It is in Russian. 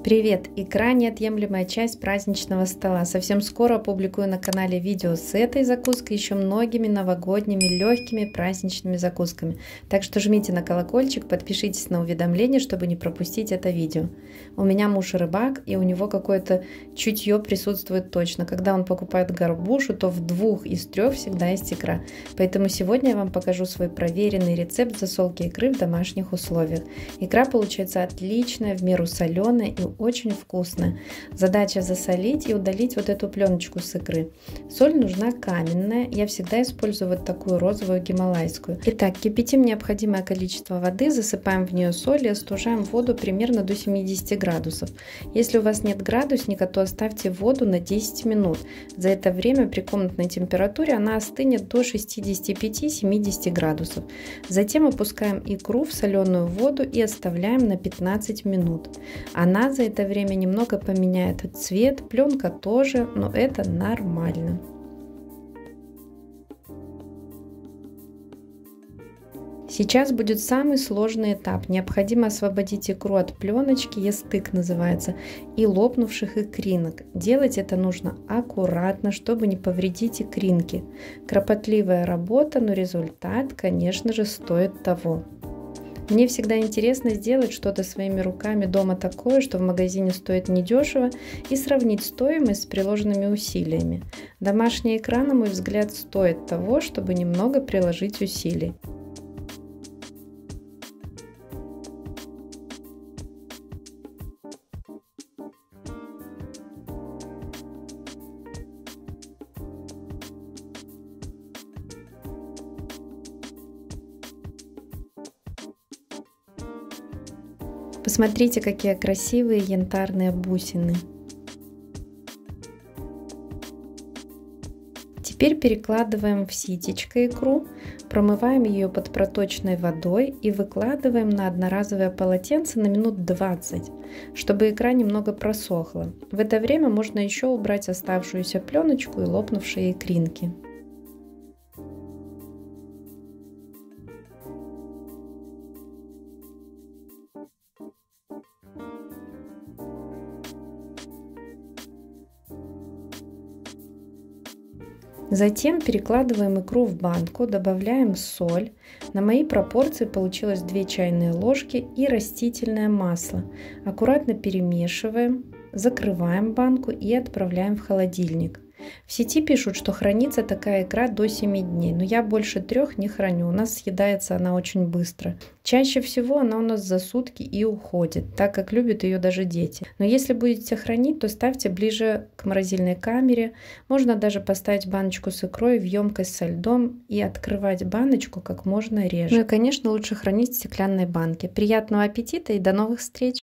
Привет! Икра – неотъемлемая часть праздничного стола. Совсем скоро опубликую на канале видео с этой закуской, еще многими новогодними легкими праздничными закусками. Так что жмите на колокольчик, подпишитесь на уведомления, чтобы не пропустить это видео. У меня муж рыбак, и у него какое-то чутье присутствует точно. Когда он покупает горбушу, то в 2 из 3 всегда есть икра. Поэтому сегодня я вам покажу свой проверенный рецепт засолки икры в домашних условиях. Икра получается отличная, в меру соленая и очень вкусная. Задача засолить и удалить вот эту пленочку с икры. Соль нужна каменная, я всегда использую вот такую розовую гималайскую. Итак, кипятим необходимое количество воды, засыпаем в нее соль и остужаем воду примерно до 70 градусов. Если у вас нет градусника, то оставьте воду на 10 минут. За это время при комнатной температуре она остынет до 65-70 градусов. Затем опускаем икру в соленую воду и оставляем на 15 минут. Она за это время немного поменяет цвет, пленка тоже, но это нормально. Сейчас будет самый сложный этап. Необходимо освободить икру от пленочки, естык называется, и лопнувших икринок. Делать это нужно аккуратно, чтобы не повредить икринки. Кропотливая работа, но результат, конечно же, стоит того. Мне всегда интересно сделать что-то своими руками дома такое, что в магазине стоит недешево, и сравнить стоимость с приложенными усилиями. Домашняя икра, на мой взгляд, стоит того, чтобы немного приложить усилий. Посмотрите, какие красивые янтарные бусины. Теперь перекладываем в ситечко икру, промываем ее под проточной водой и выкладываем на одноразовое полотенце на минут 20, чтобы икра немного просохла. В это время можно еще убрать оставшуюся пленочку и лопнувшие икринки. Затем перекладываем икру в банку, добавляем соль. На мои пропорции получилось 2 чайные ложки и растительное масло. Аккуратно перемешиваем, закрываем банку и отправляем в холодильник. В сети пишут, что хранится такая икра до 7 дней, но я больше 3 не храню, у нас съедается она очень быстро. Чаще всего она у нас за сутки и уходит, так как любят ее даже дети. Но если будете хранить, то ставьте ближе к морозильной камере. Можно даже поставить баночку с икрой в емкость со льдом и открывать баночку как можно реже. Ну и, конечно, лучше хранить в стеклянной банке. Приятного аппетита и до новых встреч!